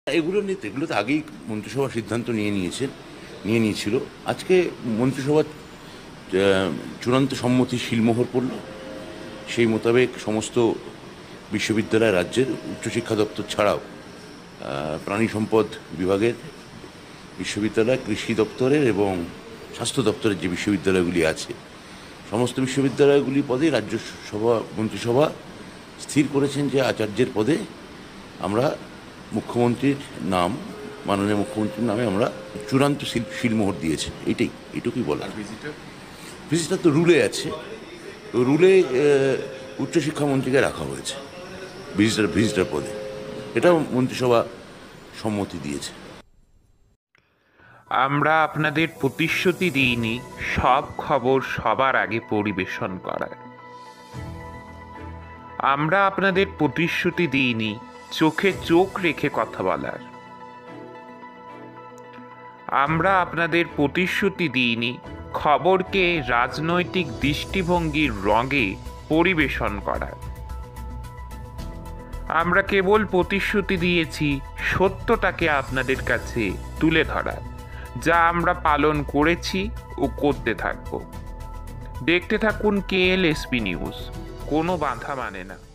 এগুলোতে আগেই মন্ত্রিসভা সিদ্ধান্ত নিয়েছিল। আজকে মন্ত্রিসভা চূড়ান্ত সম্মতি শিলমোহর পড়ল। সেই মোতাবেক সমস্ত বিশ্ববিদ্যালয়, রাজ্যের উচ্চশিক্ষা দপ্তর ছাড়াও প্রাণী সম্পদ বিভাগের বিশ্ববিদ্যালয়, কৃষি দপ্তরের এবং স্বাস্থ্য দপ্তরের যে বিশ্ববিদ্যালয়গুলি আছে, সমস্ত বিশ্ববিদ্যালয়গুলি পদে মন্ত্রিসভা স্থির করেছেন যে আচার্যের পদে আমরা মাননীয় মুখ্যমন্ত্রীর নামে আমরা চূড়ান্ত শিলমোহর দিয়েছি। এইটুকুই বলার। ভিজিটার তো রুলে আছে, তো রুলে উচ্চশিক্ষামন্ত্রীকে রাখা হয়েছে ভিজিটার পদে। এটাও মন্ত্রিসভা সম্মতি দিয়েছে। আমরা আপনাদের প্রতিশ্রুতি দিইনি সব খবর সবার আগে পরিবেশন করার। আমরা আপনাদের প্রতিশ্রুতি দিইনি চোখে চোখ রেখে কথা বলার। আমরা আপনাদের প্রতিশ্রুতি দিইনি খবরকে রাজনৈতিক দৃষ্টিভঙ্গির রঙে পরিবেশন করার। আমরা কেবল প্রতিশ্রুতি দিয়েছি সত্যটাকে আপনাদের কাছে তুলে ধরার, যা আমরা পালন করেছি ও করতে থাকব। দেখতে থাকুন KLSP নিউজ, কোনো বাধা মানে না।